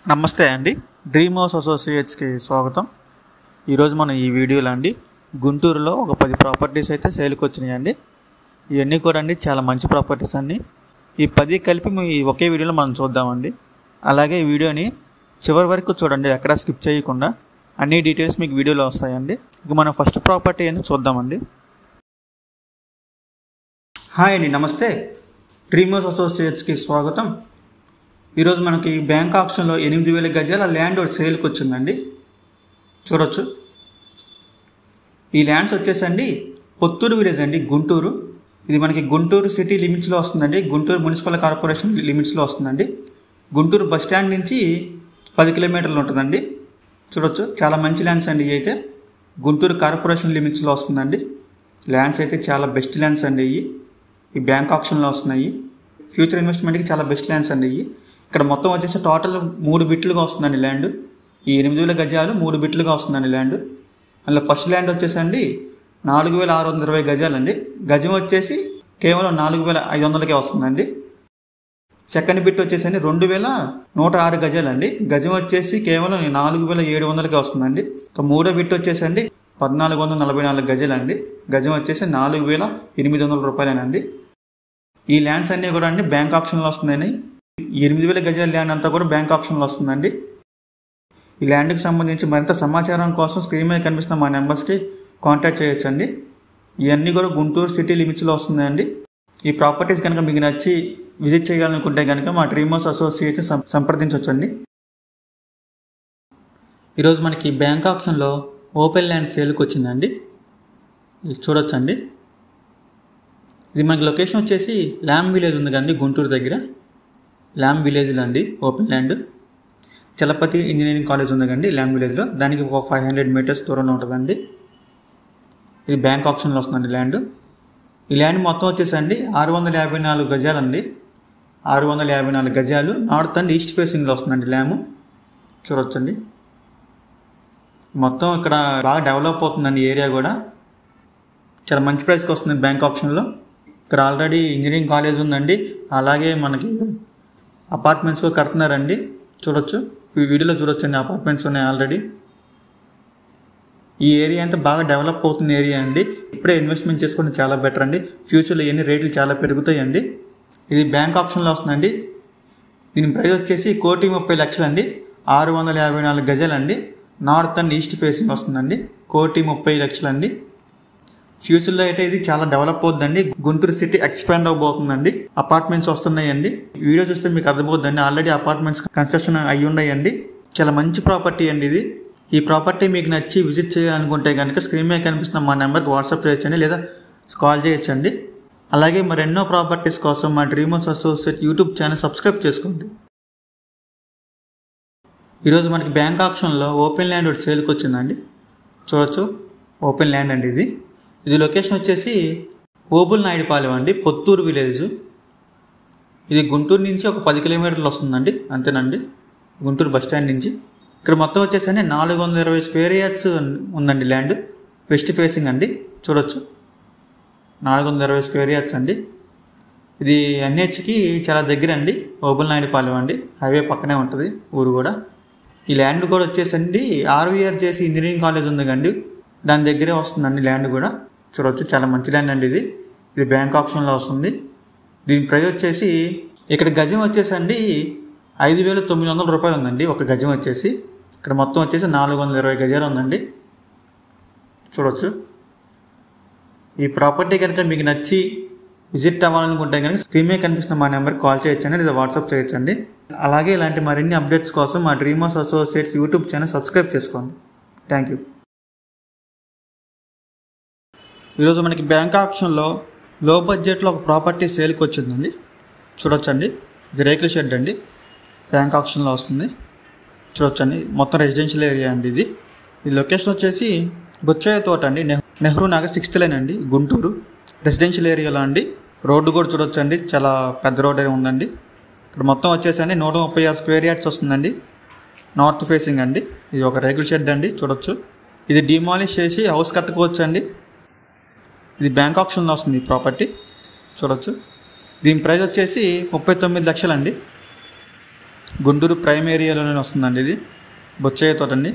నమస్తే అండి, dream house అసోసియేట్స్కి స్వాగతం. ఈరోజు మనం ఈ వీడియోలో అండి గుంటూరులో ఒక 10 ప్రాపర్టీస్ అయితే సేల్కి వచ్చినాయండి. ఇవన్నీ కూడా అండి చాలా మంచి ప్రాపర్టీస్ అండి. ఈ 10 కలిపి ఒకే వీడియోలో మనం చూద్దామండి. అలాగే ఈ వీడియోని చివరి వరకు చూడండి, ఎక్కడా స్కిప్ చేయకుండా. అన్ని డీటెయిల్స్ మీకు వీడియోలో వస్తాయండి. ఇక మనం ఫస్ట్ ప్రాపర్టీ అని చూద్దామండి. హాయ్ అండి, నమస్తే. డ్రీమ్ హౌస్ అసోసియేట్స్కి స్వాగతం. ఈరోజు మనకి బ్యాంక్ ఆప్షన్లో 8,000 గజాల ల్యాండ్ ఒకటి సేల్కి వచ్చిందండి. చూడొచ్చు. ఈ ల్యాండ్స్ వచ్చేసండి పొత్తూరు విలేజ్ అండి, గుంటూరు. ఇది మనకి గుంటూరు సిటీ లిమిట్స్లో వస్తుందండి, గుంటూరు మున్సిపల్ కార్పొరేషన్ లిమిట్స్లో వస్తుందండి. గుంటూరు బస్ స్టాండ్ నుంచి 10 కిలోమీటర్లు ఉంటుందండి. చూడొచ్చు, చాలా మంచి ల్యాండ్స్ అండి. ఇవి అయితే గుంటూరు కార్పొరేషన్ లిమిట్స్లో వస్తుందండి. ల్యాండ్స్ అయితే చాలా బెస్ట్ ల్యాండ్స్ అండి. ఈ బ్యాంక్ ఆప్షన్లో వస్తున్నాయి. ఫ్యూచర్ ఇన్వెస్ట్మెంట్కి చాలా బెస్ట్ ల్యాండ్స్ అండి. ఇక్కడ మొత్తం వచ్చేసి టోటల్ 3 బిట్లుగా వస్తుందండి ల్యాండ్. ఈ 8,000 గజాలు 3 బిట్లుగా వస్తుందండి ల్యాండ్. అందులో ఫస్ట్ ల్యాండ్ వచ్చేసండి 4,620 గజాలండి. గజం వచ్చేసి కేవలం 4,500కే వస్తుందండి. సెకండ్ బిట్ వచ్చేసండి 2,106 గజాలండి. గజం వచ్చేసి కేవలం 4,700కే వస్తుందండి. ఇక మూడో బిట్ వచ్చేసండి 1,444 గజాలండి. గజం వచ్చేసి 4,800 రూపాయలేనండి. ఈ ల్యాండ్స్ అన్నీ కూడా అండి బ్యాంక్ ఆప్షన్లో వస్తుందండి. 8,000 గజాల ల్యాండ్ అంతా కూడా బ్యాంక్ ఆప్షన్లో వస్తుందండి. ఈ ల్యాండ్కి సంబంధించి మరింత సమాచారం కోసం స్క్రీన్ మీద కనిపిస్తున్న మా నెంబర్స్కి కాంటాక్ట్ చేయొచ్చండి. ఇవన్నీ కూడా గుంటూరు సిటీ లిమిట్స్లో వస్తుందండి. ఈ ప్రాపర్టీస్ కనుక మీకు నచ్చి విజిట్ చేయాలనుకుంటే కనుక మా డ్రీమ్ హౌస్ అసోసియేట్స్ సంప్రదించవచ్చండి. ఈరోజు మనకి బ్యాంక్ ఆప్షన్లో ఓపెన్ ల్యాండ్ సేల్కి వచ్చిందండి. ఇది చూడొచ్చండి. ఇది మనకి లొకేషన్ వచ్చేసి ల్యామ్ విలేజ్ ఉంది కదండి, గుంటూరు దగ్గర ల్యామ్ విలేజ్లో అండి open land. Chalapathi engineering college ఉంది కండి ల్యామ్ విలేజ్లో, దానికి ఒక 500 మీటర్స్ దూరంలో ఉంటుందండి. ఇది బ్యాంక్ ఆప్షన్లో వస్తుందండి ల్యాండ్. ఈ ల్యాండ్ మొత్తం వచ్చేసండి 654 గజాలండి. 654 గజాలు నార్త్ అండ్ ఈస్ట్ ఫేసింగ్లో వస్తుందండి ల్యాము. చూడొచ్చండి. మొత్తం ఇక్కడ బాగా డెవలప్ అవుతుందండి ఏరియా కూడా. చాలా మంచి ప్రైస్కి వస్తుంది బ్యాంక్ ఆప్షన్లో. ఇక్కడ ఆల్రెడీ ఇంజనీరింగ్ కాలేజ్ ఉందండి, అలాగే మనకి అపార్ట్మెంట్స్ కడుతున్నారండి. చూడొచ్చు, ఈ వీడియోలో చూడొచ్చండి, అపార్ట్మెంట్స్ ఉన్నాయి ఆల్రెడీ. ఈ ఏరియా అంతా బాగా డెవలప్ అవుతున్న ఏరియా అండి. ఇప్పుడే ఇన్వెస్ట్మెంట్ చేసుకోవడం చాలా బెటర్ అండి. ఫ్యూచర్లో ఇవన్నీ రేట్లు చాలా పెరుగుతాయండి. ఇది బ్యాంక్ ఆప్షన్లో వస్తుందండి. దీని ప్రైస్ వచ్చేసి 1,30,00,000 అండి. 654 గజాలండి. నార్త్ అండ్ ఈస్ట్ ఫేసింగ్ వస్తుందండి. 1,30,00,000 అండి. ఫ్యూచర్లో అయితే ఇది చాలా డెవలప్ అవుతుందండి. గుంటూరు సిటీ ఎక్స్పాండ్ అవబోతుందండి. అపార్ట్మెంట్స్ వస్తున్నాయండి. వీడియో చూస్తే మీకు అర్థమవుతుందండి, ఆల్రెడీ అపార్ట్మెంట్స్ కన్స్ట్రక్షన్ అయ్యి ఉన్నాయండి. చాలా మంచి ప్రాపర్టీ అండి ఇది. ఈ ప్రాపర్టీ మీకు నచ్చి విజిట్ చేయాలనుకుంటే కనుక స్క్రీన్ మీద కనిపిస్తున్న మా నెంబర్కి వాట్సాప్ చేయొచ్చండి, లేదా కాల్ చేయొచ్చండి. అలాగే మరెన్నో ప్రాపర్టీస్ కోసం మా dream house associate YouTube channel subscribe చేసుకోండి. ఈరోజు మనకి బ్యాంక్ ఆప్షన్లో ఓపెన్ ల్యాండ్ ఒకటి సేల్కి వచ్చిందండి. చూడొచ్చు, ఓపెన్ ల్యాండ్ అండి ఇది. ఇది లొకేషన్ వచ్చేసి ఓబుల్ నాయుడుపాలెం అండి, పొత్తూరు విలేజ్. ఇది గుంటూరు నుంచి ఒక 10 కిలోమీటర్లు వస్తుందండి, అంతేనండి, గుంటూరు బస్ స్టాండ్ నుంచి. ఇక్కడ మొత్తం వచ్చేసండి 420 స్క్వేర్ యార్డ్స్ ఉందండి ల్యాండ్. వెస్ట్ ఫేసింగ్ అండి. చూడొచ్చు, 420 స్క్వేర్ యార్డ్స్ అండి. ఇది NHకి చాలా దగ్గర అండి, ఓబుల్ నాయుడుపాలెం అండి, హైవే పక్కనే ఉంటుంది ఊరు కూడా. ఈ ల్యాండ్ కూడా వచ్చేసండి RVRJC ఇంజనీరింగ్ కాలేజ్ ఉంది కండి, దాని దగ్గరే వస్తుందండి ల్యాండ్ కూడా. చూడవచ్చు, చాలా మంచి ల్యాండ్ అండి ఇది. ఇది బ్యాంక్ ఆప్షన్లో వస్తుంది. దీని ప్రైస్ వచ్చేసి ఇక్కడ గజం వచ్చేసండి 5,900 రూపాయలు ఉందండి ఒక గజం వచ్చేసి. ఇక్కడ మొత్తం వచ్చేసి 420 గజాలు ఉందండి. చూడవచ్చు. ఈ ప్రాపర్టీ కనుక మీకు నచ్చి విజిట్ అవ్వాలనుకుంటే కనుక స్క్రీన్ మీద కనిపిస్తున్న మా నెంబర్కి కాల్ చేయొచ్చండి, లేదా వాట్సాప్ చేయొచ్చండి. అలాగే ఇలాంటి మరిన్ని అప్డేట్స్ కోసం మా dream house associates YouTube channel subscribe చేసుకోండి. Thank you. ఈరోజు మనకి బ్యాంక్ ఆప్షన్లో లో బడ్జెట్లో ఒక ప్రాపర్టీ సేల్కి వచ్చిందండి. చూడొచ్చండి, ఇది రేకుల షెడ్ అండి, బ్యాంక్ ఆప్షన్లో వస్తుంది. చూడొచ్చండి, మొత్తం రెసిడెన్షియల్ ఏరియా అండి ఇది. ఈ లొకేషన్ వచ్చేసి బొచ్చయ్య తోట అండి, నెహ్రూ నగర్ 6th లైన్ అండి, గుంటూరు. రెసిడెన్షియల్ ఏరియాలో అండి. రోడ్డు కూడా చూడొచ్చండి, చాలా పెద్ద రోడ్ ఉందండి. ఇక్కడ మొత్తం వచ్చేసండి 136 స్క్వేర్ యార్డ్స్ వస్తుందండి. నార్త్ ఫేసింగ్ అండి. ఇది ఒక రేకుల షెడ్ అండి. చూడొచ్చు, ఇది డిమాలిష్ చేసి హౌస్ కట్టుకోవచ్చు అండి. ఇది బ్యాంక్ ఆప్షన్లో వస్తుంది ఈ ప్రాపర్టీ. చూడొచ్చు. దీని ప్రైస్ వచ్చేసి 39 లక్షలు అండి. గుంటూరు ప్రైమ్ ఏరియాలోనే వస్తుందండి. ఇది బొచ్చయ్య తోట అండి.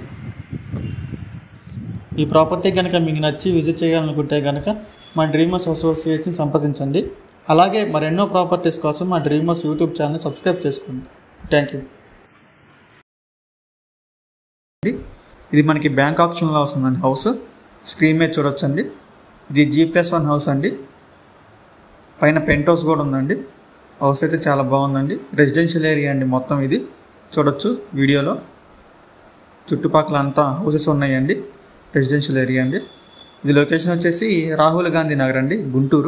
ఈ ప్రాపర్టీ కనుక మీకు నచ్చి విజిట్ చేయాలనుకుంటే కనుక మా డ్రీమర్స్ అసోసియేట్స్ని సంప్రదించండి. అలాగే మరెన్నో ప్రాపర్టీస్ కోసం మా డ్రీమర్స్ యూట్యూబ్ ఛానల్ సబ్స్క్రైబ్ చేసుకోండి. Thank you. ఇది మనకి బ్యాంక్ ఆప్షన్లో వస్తుందండి హౌస్. స్క్రీన్ మీద చూడొచ్చండి. ఇది G+1 హౌస్ అండి. పైన పెంట్ హౌస్ కూడా ఉందండి. హౌస్ అయితే చాలా బాగుందండి. రెసిడెన్షియల్ ఏరియా అండి మొత్తం. ఇది చూడొచ్చు వీడియోలో. చుట్టుపక్కల అంతా హౌసెస్ ఉన్నాయండి. రెసిడెన్షియల్ ఏరియా అండి. ఇది లొకేషన్ వచ్చేసి రాహుల్ గాంధీ నగర్ అండి, గుంటూరు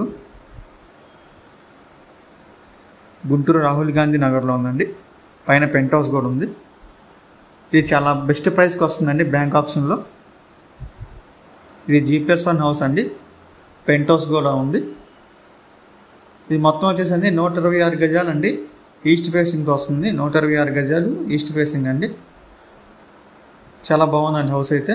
రాహుల్ గాంధీ నగర్లో ఉందండి. పైన పెంట్ హౌస్ కూడా ఉంది. ఇది చాలా బెస్ట్ ప్రైస్కి వస్తుందండి బ్యాంక్ ఆప్షన్లో. ఇది G+1 హౌస్ అండి. పెంట్ హౌస్ కూడా ఉంది. ఇది మొత్తం వచ్చేసి 126 గజాలు అండి. ఈస్ట్ ఫేసింగ్తో వస్తుంది. 126 గజాలు ఈస్ట్ ఫేసింగ్ అండి. చాలా బాగుందండి హౌస్ అయితే.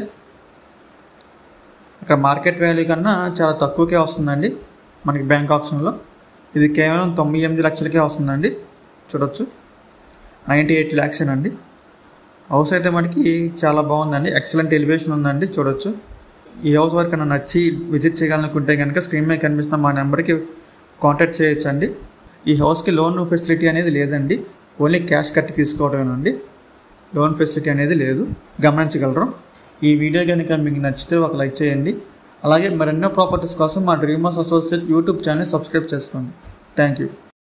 ఇక్కడ మార్కెట్ వాల్యూ కన్నా చాలా తక్కువకే వస్తుందండి మనకి బ్యాంక్ ఆప్షన్లో. ఇది కేవలం 98 లక్షలకే వస్తుందండి. చూడొచ్చు 98 lakhs అండి. హౌస్ అయితే మనకి చాలా బాగుందండి. ఎక్సలెంట్ ఎలివేషన్ ఉందండి. చూడొచ్చు. ఈ హౌస్ వరకు నచ్చి విజిట్ చేయాలనుకుంటే కనుక స్క్రీన్ మీద కనిపిస్తున్న మా నెంబర్కి కాంటాక్ట్ చేయొచ్చండి. ఈ హౌస్కి లోన్ ఫెసిలిటీ అనేది లేదండి. ఓన్లీ క్యాష్ కట్టి తీసుకోవడమేనండి. లోన్ ఫెసిలిటీ అనేది లేదు, గమనించగలరు. ఈ వీడియో కనుక మీకు నచ్చితే ఒక లైక్ చేయండి. అలాగే మరెన్నో ప్రాపర్టీస్ కోసం మా dreamers associate YouTube channel subscribe చేసుకోండి. Thank you.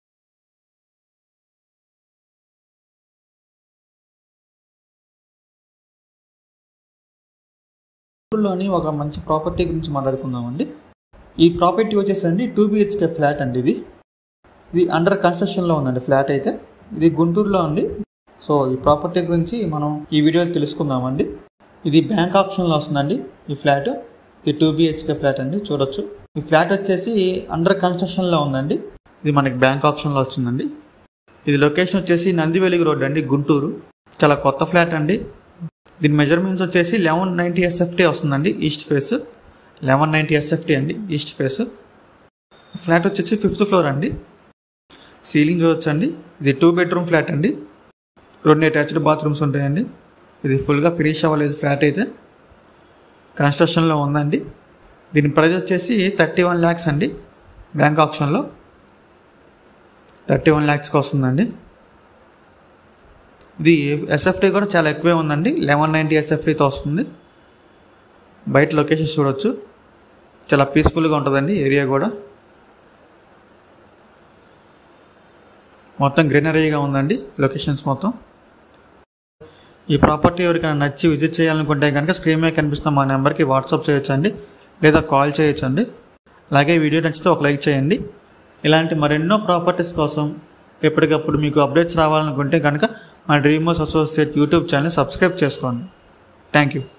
లోని ఒక మంచి ప్రాపర్టీ గురించి మాట్లాడుకుందామండి. ఈ ప్రాపర్టీ వచ్చేసండి 2 BHK ఫ్లాట్ అండి. ఇది అండర్ కన్స్ట్రక్షన్లో ఉందండి ఫ్లాట్ అయితే. ఇది గుంటూరులో ఉంది. సో ఈ ప్రాపర్టీ గురించి మనం ఈ వీడియోలో తెలుసుకుందామండి. ఇది బ్యాంక్ ఆప్షన్లో వస్తుందండి ఈ ఫ్లాట్. ఇది 2 BHK ఫ్లాట్ అండి. చూడొచ్చు. ఈ ఫ్లాట్ వచ్చేసి అండర్ కన్స్ట్రక్షన్లో ఉందండి. ఇది మనకి బ్యాంక్ ఆప్షన్లో వచ్చిందండి. ఇది లొకేషన్ వచ్చేసి నందివెలుగు రోడ్ అండి, గుంటూరు. చాలా కొత్త ఫ్లాట్ అండి. దీని మెజర్మెంట్స్ వచ్చేసి 1190 SFT వస్తుందండి ఈస్ట్ ఫేస్. 1190 SFT అండి ఈస్ట్ ఫేస్. ఫ్లాట్ వచ్చేసి 5th ఫ్లోర్ అండి. సీలింగ్ చూడొచ్చండి. ఇది 2 bedroom ఫ్లాట్ అండి. 2 అటాచ్డ్ బాత్రూమ్స్ ఉంటాయండి. ఇది ఫుల్గా ఫినిష్ అవ్వలేదు ఫ్లాట్ అయితే, కన్స్ట్రక్షన్లో ఉందండి. దీని ప్రైస్ వచ్చేసి 31 lakhs అండి. బ్యాంక్ ఆప్షన్లో 31 lakhsకి వస్తుందండి. ఇది SFT కూడా చాలా ఎక్కువే ఉందండి. 1190 SFTతో వస్తుంది. బయట లొకేషన్స్ చూడొచ్చు. చాలా పీస్ఫుల్గా ఉంటుందండి ఏరియా కూడా. మొత్తం గ్రీనరీగా ఉందండి లొకేషన్స్ మొత్తం. ఈ ప్రాపర్టీ ఎవరికైనా నచ్చి విజిట్ చేయాలనుకుంటే కనుక స్క్రీన్ మీద కనిపిస్తున్న మా నెంబర్కి వాట్సాప్ చేయొచ్చండి, లేదా కాల్ చేయొచ్చండి. అలాగే వీడియో నచ్చితే ఒక లైక్ చేయండి. ఇలాంటి మరెన్నో ప్రాపర్టీస్ కోసం ఎప్పటికప్పుడు మీకు అప్డేట్స్ రావాలనుకుంటే కనుక మా dreamers associate YouTube channel subscribe చేసుకోండి. Thank you.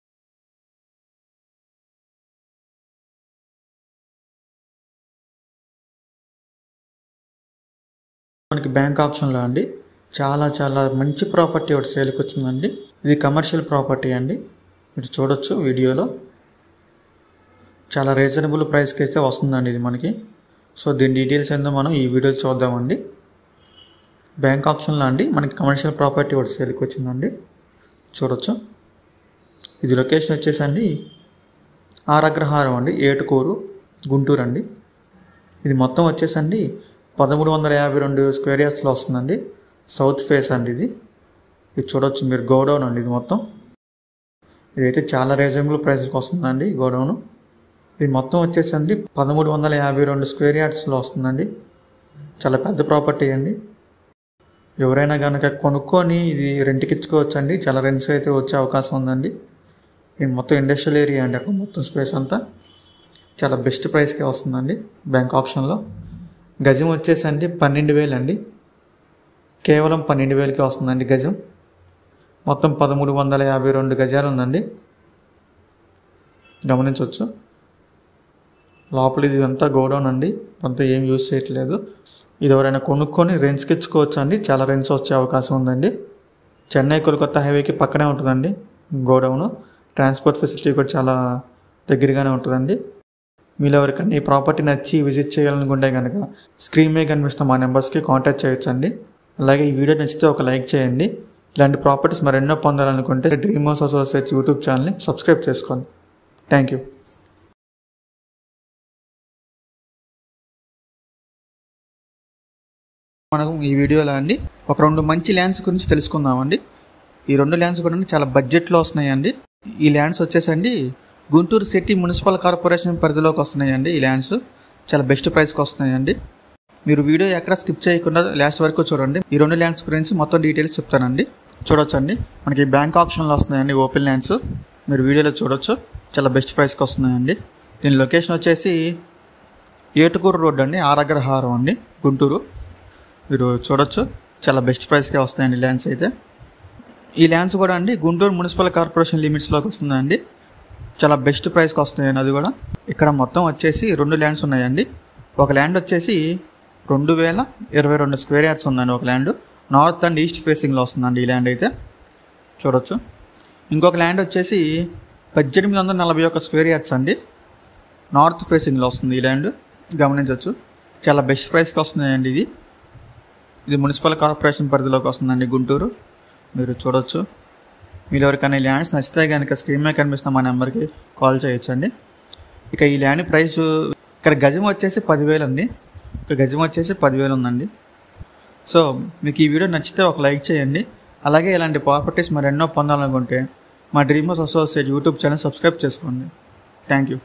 మనకి బ్యాంక్ ఆప్షన్లో అండి చాలా మంచి ప్రాపర్టీ ఒకటి సేల్కి వచ్చిందండి. ఇది కమర్షియల్ ప్రాపర్టీ అండి. మీరు చూడొచ్చు వీడియోలో. చాలా రీజనబుల్ ప్రైస్కి అయితే వస్తుందండి ఇది మనకి. సో దీని డీటెయిల్స్ ఏందో మనం ఈ వీడియోలో చూద్దామండి. బ్యాంక్ ఆప్షన్లో అండి మనకి కమర్షియల్ ప్రాపర్టీ ఒకటి సేల్కి వచ్చిందండి. చూడొచ్చు. ఇది లొకేషన్ వచ్చేసండి ఆర్ అగ్రహారం అండి, ఏటుకూరు, గుంటూరు అండి. ఇది మొత్తం వచ్చేసండి 1352 square yardsలో వస్తుందండి. సౌత్ ఫేస్ అండి ఇది చూడొచ్చు మీరు. గోడౌన్ అండి ఇది మొత్తం. ఇదైతే చాలా రీజనబుల్ ప్రైస్కి వస్తుందండి ఈ గోడౌను. ఇది మొత్తం వచ్చేసండి 1352 square yardsలో వస్తుందండి. చాలా పెద్ద ప్రాపర్టీ అండి. ఎవరైనా కనుక కొనుక్కొని ఇది రెంట్కి ఇచ్చుకోవచ్చు అండి. చాలా రెంట్స్ అయితే వచ్చే అవకాశం ఉందండి. ఇది మొత్తం ఇండస్ట్రియల్ ఏరియా అండి. అక్కడ మొత్తం స్పేస్ అంతా చాలా బెస్ట్ ప్రైస్కే వస్తుందండి బ్యాంక్ ఆప్షన్లో. గజం వచ్చేసండి 12,000 అండి. కేవలం 12,000కి వస్తుందండి గజం. మొత్తం 1352 గజాలు ఉందండి. గమనించవచ్చు. లోపల ఇది అంతా గోడౌన్ అండి. కొంత ఏం యూజ్ చేయట్లేదు. ఇది ఎవరైనా కొనుక్కొని రెంట్స్కి ఇచ్చుకోవచ్చు అండి. చాలా రెంట్స్ వచ్చే అవకాశం ఉందండి. చెన్నై కోల్కతా హైవేకి పక్కనే ఉంటుందండి గోడౌను. ట్రాన్స్పోర్ట్ ఫెసిలిటీ కూడా చాలా దగ్గరగానే ఉంటుందండి. మీరు ఎవరికైనా ఈ ప్రాపర్టీ నచ్చి విజిట్ చేయాలనుకుంటే కనుక స్క్రీన్ మీద కనిపిస్తున్న మా నెంబర్స్కి కాంటాక్ట్ చేయొచ్చండి. అలాగే ఈ వీడియో నచ్చితే ఒక లైక్ చేయండి. ఇలాంటి ప్రాపర్టీస్ మరెన్నో పొందాలనుకుంటే డ్రీమ్ హౌస్ అసోసియేట్స్ యూట్యూబ్ ఛానల్ని సబ్స్క్రైబ్ చేసుకోండి. Thank you. మనకు ఈ వీడియోలో అండి ఒక 2 మంచి ల్యాండ్స్ గురించి తెలుసుకుందామండి. ఈ 2 ల్యాండ్స్ కూడా చాలా బడ్జెట్లో వస్తున్నాయండి. ఈ ల్యాండ్స్ వచ్చేసండి గుంటూరు సిటీ మున్సిపల్ కార్పొరేషన్ పరిధిలోకి వస్తున్నాయండి. ఈ ల్యాండ్స్ చాలా బెస్ట్ ప్రైస్కి వస్తున్నాయండి. మీరు వీడియో ఎక్కడ స్కిప్ చేయకుండా లాస్ట్ వరకు చూడండి. ఈ 2 ల్యాండ్స్ గురించి మొత్తం డీటెయిల్స్ చెప్తానండి. చూడొచ్చండి, మనకి బ్యాంక్ ఆప్షన్లో వస్తున్నాయండి ఓపెన్ ల్యాండ్స్. మీరు వీడియోలో చూడొచ్చు, చాలా బెస్ట్ ప్రైస్కి వస్తున్నాయండి. దీని లొకేషన్ వచ్చేసి ఏటుకూరు రోడ్ అండి, ఆరగ్రహారం అండి, గుంటూరు. మీరు చూడొచ్చు, చాలా బెస్ట్ ప్రైస్కే వస్తాయండి ల్యాండ్స్ అయితే. ఈ ల్యాండ్స్ కూడా అండి గుంటూరు మున్సిపల్ కార్పొరేషన్ లిమిట్స్లోకి వస్తుందండి. చాలా బెస్ట్ ప్రైస్కి వస్తాయండి. అది కూడా ఇక్కడ మొత్తం వచ్చేసి 2 ల్యాండ్స్ ఉన్నాయండి. ఒక ల్యాండ్ వచ్చేసి 2022 స్క్వేర్ యార్డ్స్ ఉందండి. ఒక ల్యాండ్ నార్త్ అండ్ ఈస్ట్ ఫేసింగ్లో వస్తుందండి ఈ ల్యాండ్ అయితే. చూడొచ్చు. ఇంకొక ల్యాండ్ వచ్చేసి 1841 స్క్వేర్ యార్డ్స్ అండి, నార్త్ ఫేసింగ్లో వస్తుంది ఈ ల్యాండ్. గమనించవచ్చు, చాలా బెస్ట్ ప్రైస్కి వస్తున్నాయండి. ఇది మున్సిపల్ కార్పొరేషన్ పరిధిలోకి వస్తుందండి గుంటూరు. మీరు చూడొచ్చు. మీరు ఎవరికైనా ఈ ల్యాండ్స్ నచ్చితే కనుక స్క్రీన్ మీద కనిపిస్తున్న మా నెంబర్కి కాల్ చేయొచ్చండి. ఇక ఈ ల్యాండ్ ప్రైస్ ఇక్కడ గజం వచ్చేసి 10,000 అండి. ఇక్కడ గజం వచ్చేసి 10,000 ఉందండి. సో మీకు ఈ వీడియో నచ్చితే ఒక లైక్ చేయండి. అలాగే ఇలాంటి ప్రాపర్టీస్ మరెన్నో పొందాలనుకుంటే మా dream house associate YouTube channel subscribe చేసుకోండి. Thank you.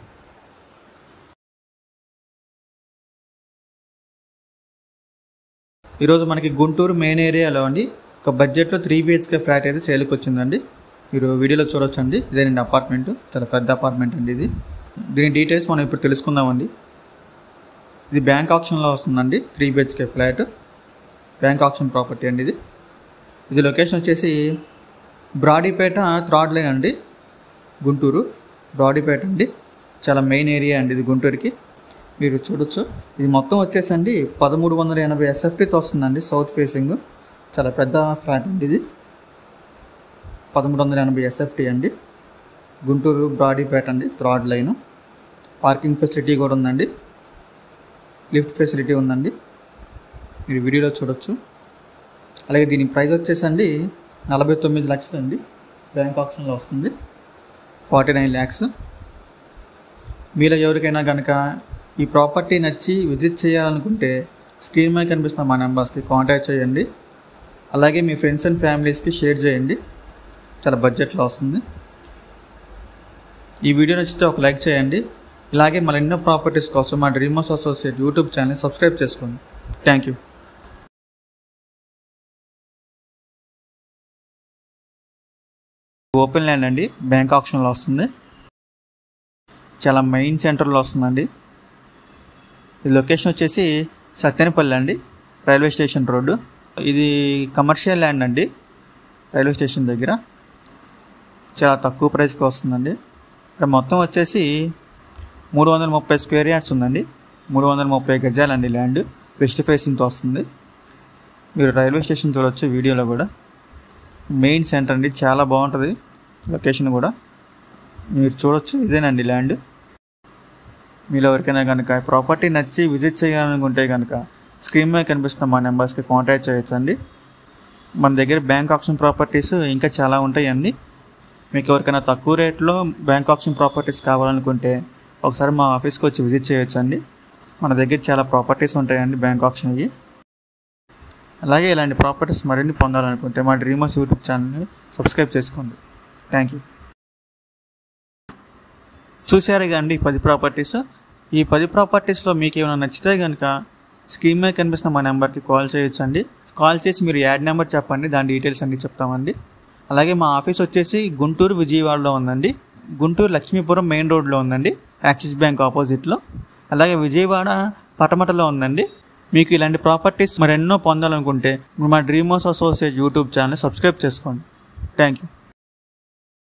ఈరోజు మనకి గుంటూరు మెయిన్ ఏరియాలో అండి ఒక బడ్జెట్లో 3 BHK ఫ్లాట్ అయితే సేల్కి వచ్చిందండి. మీరు వీడియోలో చూడొచ్చండి. ఇదేనండి అపార్ట్మెంట్, చాలా పెద్ద అపార్ట్మెంట్ అండి ఇది. దీని డీటెయిల్స్ మనం ఇప్పుడు తెలుసుకుందామండి. ఇది బ్యాంక్ ఆప్షన్లో వస్తుందండి. 3 BHK flat, bank option property అండి ఇది. ఇది లొకేషన్ వచ్చేసి బ్రాడీపేట థర్డ్ లైన్ అండి, గుంటూరు బ్రాడీపేట అండి. చాలా మెయిన్ ఏరియా అండి ఇది గుంటూరుకి. మీరు చూడొచ్చు, ఇది మొత్తం వచ్చేసండి 1380 SFTతో వస్తుందండి, సౌత్ ఫేసింగ్. చాలా పెద్ద ఫ్లాట్ అండి ఇది. 1380 SFT అండి, గుంటూరు బ్రాడీపేట అండి, థర్డ్ లైన్. పార్కింగ్ ఫెసిలిటీ కూడా ఉందండి, లిఫ్ట్ ఫెసిలిటీ ఉందండి. మీరు వీడియోలో చూడొచ్చు. అలాగే దీని ప్రైస్ వచ్చేసండి 49 లక్షలు అండి, బ్యాంక్ ఆప్షన్లో వస్తుంది. 49 lakhs. మీలో ఎవరికైనా కనుక ఈ ప్రాపర్టీ నచ్చి విజిట్ చేయాలనుకుంటే స్క్రీన్ మీద కనిపిస్తున్న మా నెంబర్స్కి కాంటాక్ట్ చేయండి. అలాగే మీ ఫ్రెండ్స్ అండ్ ఫ్యామిలీస్కి షేర్ చేయండి. చాలా బడ్జెట్లో వస్తుంది. ఈ వీడియో నచ్చితే ఒక లైక్ చేయండి. ఇలాగే మరెన్నో ప్రాపర్టీస్ కోసం మా dream house associate YouTube channel subscribe చేసుకోండి. Thank you. ఓపెన్ ల్యాండ్ అండి, బ్యాంక్ ఆప్షన్లో వస్తుంది. చాలా మెయిన్ సెంటర్లో వస్తుందండి. ఇది లొకేషన్ వచ్చేసి సత్తెనపల్లి అండి, రైల్వే స్టేషన్ రోడ్డు. ఇది కమర్షియల్ ల్యాండ్ అండి, రైల్వే స్టేషన్ దగ్గర. చాలా తక్కువ ప్రైస్కి వస్తుందండి. ఇక్కడ మొత్తం వచ్చేసి 330 స్క్వేర్ యార్డ్స్ ఉందండి, 330 గజాలండి ల్యాండ్. వెస్ట్ ఫేసింగ్తో వస్తుంది. మీరు రైల్వే స్టేషన్ చూడవచ్చు వీడియోలో కూడా. మెయిన్ సెంటర్ అండి, చాలా బాగుంటుంది లొకేషన్ కూడా. మీరు చూడొచ్చు, ఇదేనండి ల్యాండ్. మీలో ఎవరికైనా కనుక ప్రాపర్టీ నచ్చి విజిట్ చేయాలనుకుంటే కనుక స్క్రీన్ మీద కనిపిస్తున్న మా నెంబర్స్కి కాంటాక్ట్ చేయొచ్చండి. మన దగ్గర బ్యాంక్ ఆప్షన్ ప్రాపర్టీస్ ఇంకా చాలా ఉంటాయండి. మీకు ఎవరికైనా తక్కువ రేట్లో బ్యాంక్ ఆప్షన్ ప్రాపర్టీస్ కావాలనుకుంటే ఒకసారి మా ఆఫీస్కి వచ్చి విజిట్ చేయొచ్చండి. మన దగ్గర చాలా ప్రాపర్టీస్ ఉంటాయండి బ్యాంక్ ఆప్షన్ అయ్యి. అలాగే ఇలాంటి ప్రాపర్టీస్ మరిన్ని పొందాలనుకుంటే మా డ్రీమ్ హౌస్ యూట్యూబ్ ఛానల్ని సబ్స్క్రైబ్ చేసుకోండి. Thank you. చూసారుగా అండి 10 ప్రాపర్టీస్. ఈ 10 ప్రాపర్టీస్లో మీకు ఏమైనా నచ్చితే కనుక స్క్రీన్ మీద కనిపిస్తున్న మా నెంబర్కి కాల్ చేయొచ్చండి. కాల్ చేసి మీరు యాడ్ నెంబర్ చెప్పండి, దాని డీటెయిల్స్ అన్నీ చెప్తామండి. అలాగే మా ఆఫీస్ వచ్చేసి గుంటూరు విజయవాడలో ఉందండి. గుంటూరు లక్ష్మీపురం మెయిన్ రోడ్లో ఉందండి, యాక్సిస్ బ్యాంక్ ఆపోజిట్లో. అలాగే విజయవాడ పటమటలో ఉందండి. మీకు ఇలాంటి ప్రాపర్టీస్ మరెన్నో పొందాలనుకుంటే మా dream house associate YouTube channel subscribe చేసుకోండి. Thank you.